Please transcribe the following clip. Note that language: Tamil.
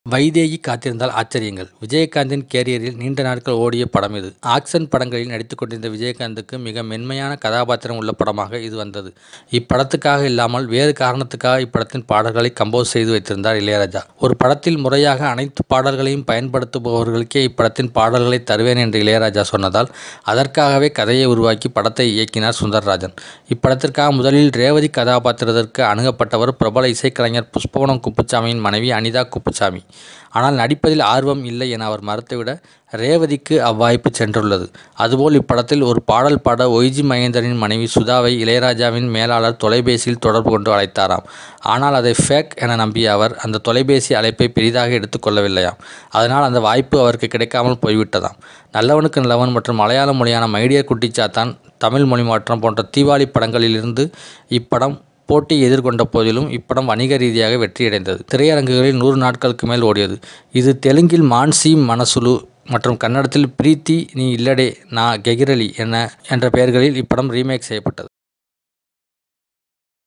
வைதேகி காத்திருந்தால் ஆச்சரியங்கள். விஜயகாந்தின் கேரியரில் நீண்ட நாட்கள் ஓடிய படம் இது. ஆக்சன் படங்களில் நடித்துக் கொண்டிருந்த விஜயகாந்துக்கு மிக மென்மையான கதாபாத்திரம் உள்ள படமாக இது வந்தது. இப்படத்துக்காக இல்லாமல் வேறு காரணத்துக்காக இப்படத்தின் பாடல்களை கம்போஸ் செய்து வைத்திருந்தார் இளையராஜா. ஒரு படத்தில் முறையாக அனைத்து பாடல்களையும் பயன்படுத்துபவர்களுக்கே இப்படத்தின் பாடல்களை தருவேன் என்று இளையராஜா சொன்னதால் அதற்காகவே கதையை உருவாக்கி படத்தை இயக்கினார் சுந்தர்ராஜன். இப்படத்திற்காக முதலில் ரேவதி கதாபாத்திரத்திற்கு அணுகப்பட்டவர் பிரபல இசைக்கலைஞர் புஷ்பவனம் குப்புசாமியின் மனைவி அனிதா குப்புசாமி. ஆனால் நடிப்பதில் ஆர்வம் இல்லை என அவர் மறுத்துவிட ரேவதிக்கு அவ்வாய்ப்பு சென்றுள்ளது. அதுபோல் இப்படத்தில் ஒரு பாடல் பாட ஒய்ஜி மகேந்திரனின் மனைவி சுதாவை இளையராஜாவின் மேலாளர் தொலைபேசியில் தொடர்பு கொண்டு அழைத்தாராம். ஆனால் அதை ஃபேக் என நம்பிய அவர் அந்த தொலைபேசி அழைப்பை பெரிதாக எடுத்துக் கொள்ளவில்லையாம். அதனால் அந்த வாய்ப்பு அவருக்கு கிடைக்காமல் போய்விட்டதாம். நல்லவனுக்கு நல்லவன் மற்றும் மலையாள மொழியான மைடியர் குட்டிச்சாத்தான், தமிழ் மொழி மாற்றம் போன்ற தீபாவளி படங்களிலிருந்து இப்படம் போட்டியை எதிர்கொண்ட போதிலும் இப்படம் வணிக ரீதியாக வெற்றியடைந்தது. திரையரங்குகளில் 100 நாட்களுக்கு மேல் ஓடியது. இது தெலுங்கில் மான்சி மனசுலு மற்றும் கன்னடத்தில் பிரீத்தி நீ இல்லடே நா கெகிரலி என்ற பெயர்களில் இப்படம் ரீமேக் செய்யப்பட்டது.